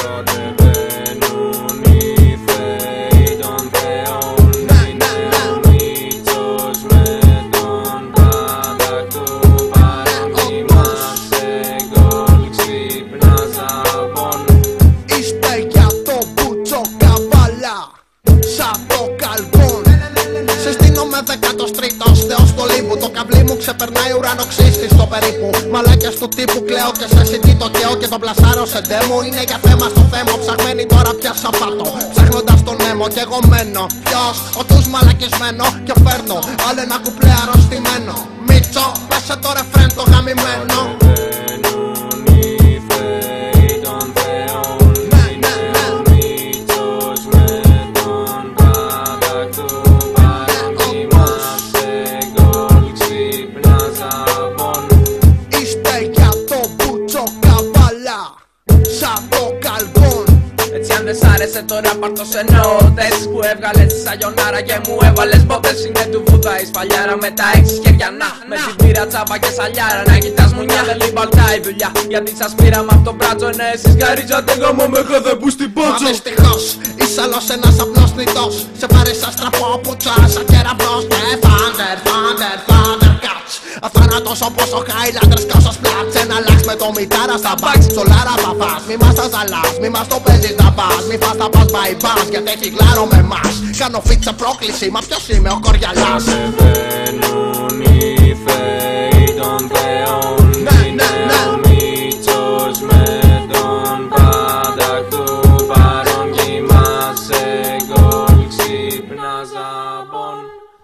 Κατεβαίνουν οι θεοί των θεών. Είναι ο μύθος με τον κατακτού παρόν. Είμαστε γκολ, ξύπνα ζαμπόν. Είστε για το μπούτσο καβάλα, σαν το καλκόν. Συστήνομαι 13ος θεός στο λίμπου. Το καβλί μου ξεπερνάει ουρανοξύστη στο περίπου. Μαλάκες του τύπου κλαίω και σε CD το καίω και τον πλασάρω σε ντέμο. Είναι για θέμα στο θέμα, ψαχμένη τώρα πια σαπάτο. Ψάχνοντας τον έμο κι εγώ μένω. Ποιος, ο τους μαλακισμένο και φέρνω άλλο ένα κουπλέ αρρωστημένο. Μίτσο, πέσε το ρεφρέν το γαμημένο. Κατεβαίνουν οι θεοί των θεών. Είναι ο μύθος με τον κατακτού παρόν. Είμαστε γκολ, ξύπνα ζαμπόν. Είστε για το μπούτσο καβάλα, σαν το καλκόν. Έτσι αν δεν σ' άρεσε τώρα πάρ' το σε νότες που έβγαλες τη σαγιονάρα και μου έβαλες μπότες. Είναι του βούδα η σφαλιάρα με τα 6 χέρια να. Με την πύρα τσάπα και σαλιάρα να κοιτάς μουνιά. Δεν λιμπαλτά η δουλειά γιατί σας πήραμε απ' τον μπράτσο. Ναι εσείς γαρίζατε γάμο με χαδεπού στην πότσο. Μα δυστυχώς είσαι άλλος ένας απλός νητός. Σε παρήσα στραπώ που τσάσα κεραυνός. Και thunder cuts. Αθάνατος όπως ο Highlanders και όσο σπλάτς. Ένα λάξ με το μητάρα στα μπαξ. Σολάρα παπάς, μη μας τα ζαλάς, μη μας το παίζεις να πας. Μη φας τα πας bypass γιατί έχει γλάρο με μας. Κάνω fit σε πρόκληση, μα ποιος είμαι ο κοριαλάς. Κατεβαίνουν οι θεοί των θεών. Είναι ο μύθος με τον κατακτού παρόν. Είμαστε γκολ, ξύπνα ζαμπόν.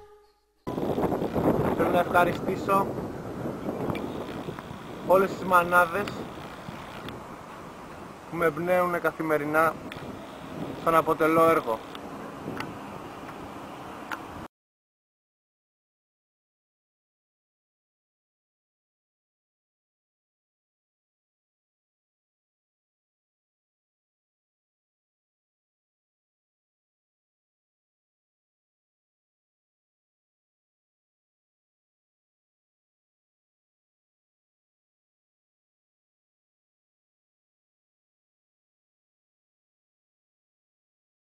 Θέλω να ευχαριστήσω όλες τις μανάδες που με εμπνέουν καθημερινά στον αποτελώ έργο.